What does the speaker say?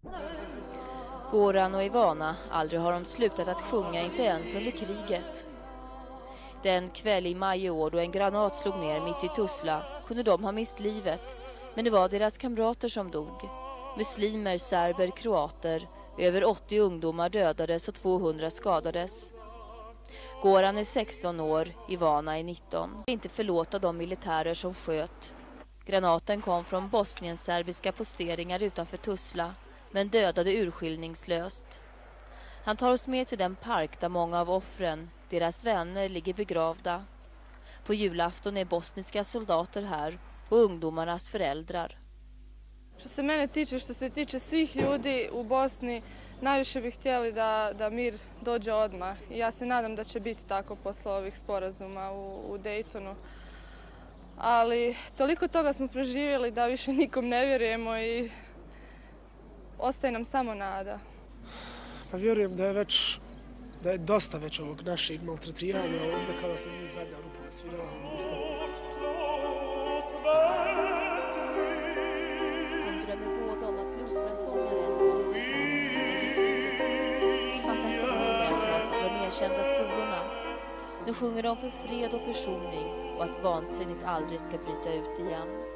Goran och Ivana, aldrig har de slutat att sjunga, inte ens under kriget. Den kväll i maj i år då en granat slog ner mitt i Tuzla kunde de ha mist livet, men det var deras kamrater som dog. Muslimer, serber, kroater, över 80 ungdomar dödades och 200 skadades. Goran är 16 år, Ivana är 19. Inte förlåta de militärer som sköt. Granaten kom från bosnienserbiska posteringar utanför Tuzla, men dödade urskillningslöst. Han tar oss med till den park där många av offren, deras vänner, ligger begravda. På julafton är bosniska soldater här och ungdomarnas föräldrar. Što se mene tiče, što se tiče svih ljudi u Bosni, najviše bih htjeli da mir dođe odmah. I ja se nadam da će biti tako posle ovih sporazuma u Daytonu. Ali toliko toga smo proživjeli da više nikom ne vjerujemo i ostaje nam samo nada. Pa vjerujem da je dosta već ovog našeg maltretiranja ovdje kada smo mi zadnja rupa svirali. Kända skolorna. Nu sjunger de för fred och försoning och att vansinnigt aldrig ska bryta ut igen.